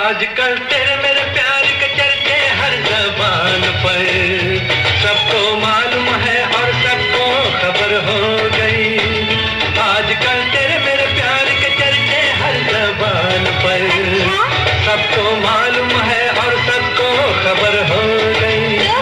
आजकल तेरे मेरे प्यार के चर्चे हर ज़बान पर, सबको मालूम है और सबको खबर हो गई। आजकल तेरे मेरे प्यार के चर्चे हर ज़बान पर, सबको मालूम है और सबको खबर हो गई।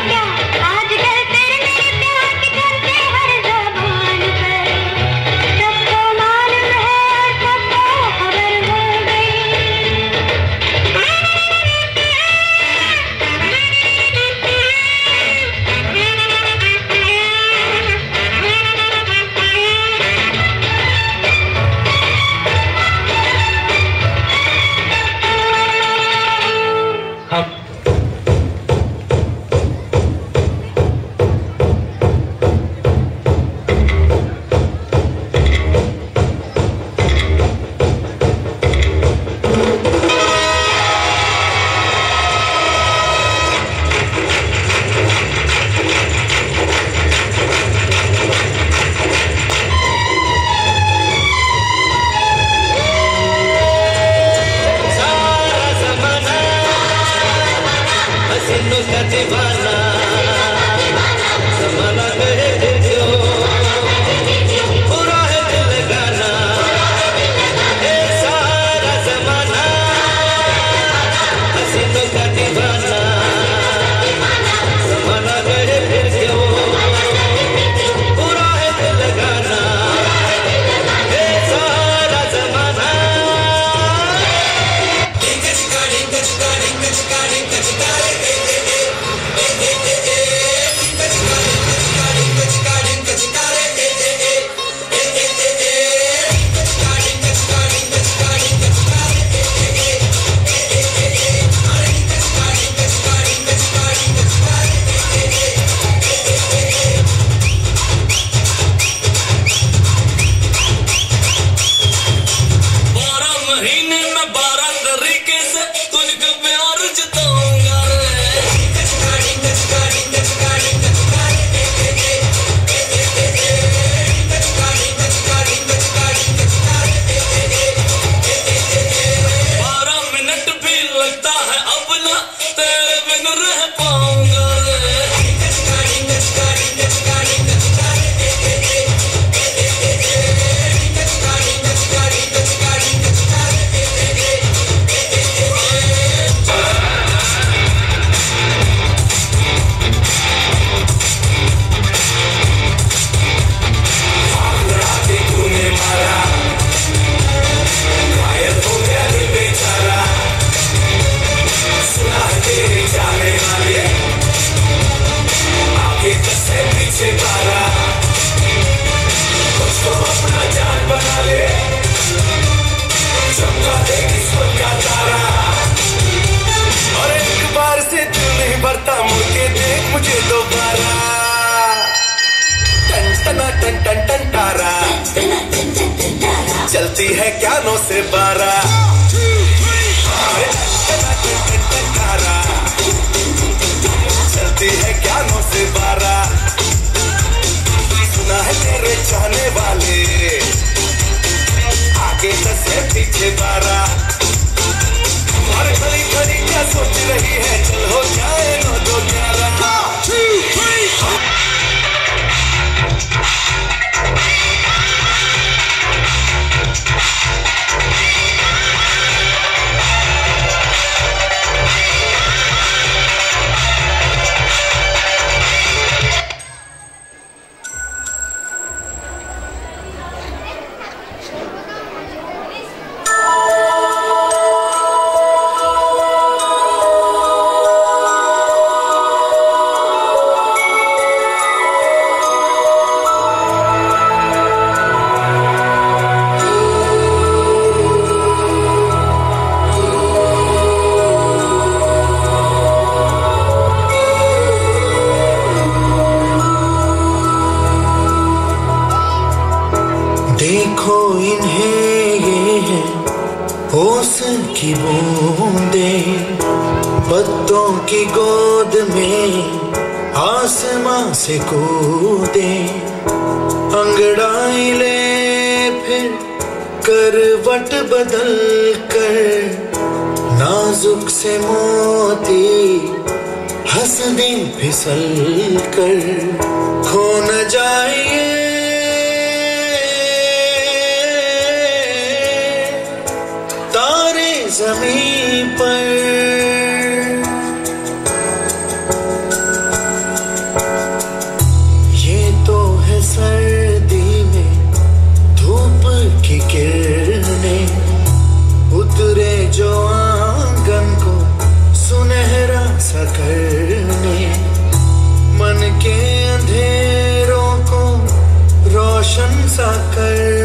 चलती है क्या 9 से 12 चलती है क्या 9 से 12 सुना है तेरे चाहने वाले आगे 10 है पीछे 12 और खड़ी खड़ी क्या सोच रही है चल हो जाए 9 2 11 1 2 3 की बूंदें पत्तों की गोद में आसमां से कूदे अंगड़ाई ले फिर करवट बदल कर नाजुक से मोती हंस दिन फिसल कर खो न जाइए तारे ज़मीं पर। ये तो है सर्दी में धूप की किरणें उतरे जो आंगन को सुनहरा सा करने, मन के अंधेरों को रोशन सा कर